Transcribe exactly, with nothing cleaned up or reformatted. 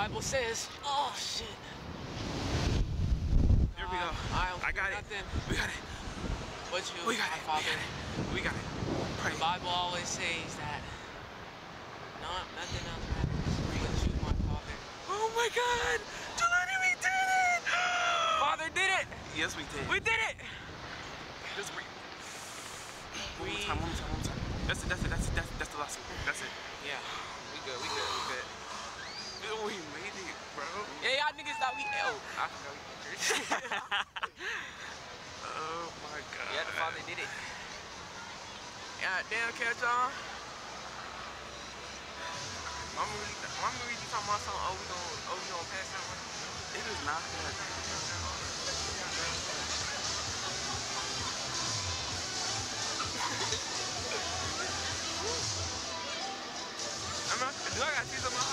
Bible says. Oh shit. Here we go. Uh, I, I got nothing. it. We got it. But you, we got my it. father. We got it. We got it. Pray. The Bible always says that. No, nothing else matters. But you, my father. Oh my God! Jelani, we did it! Father did it! Yes, we did. We did it! Just breathe. One more Breathe. time, one more time, one more time. That's it, that's it, that's it, that's, that's the last one. That's it. Yeah, we good, we good, we good. Dude, we made it, bro. Yeah, y'all niggas thought we L. I forgot we Oh my God. Yeah, the father did it. Yeah, damn, catch on. Mama really, Mama really talking about something, oh, we gon' oh, we gon' pass that one? It is not that. I'm not, do I gotta see something?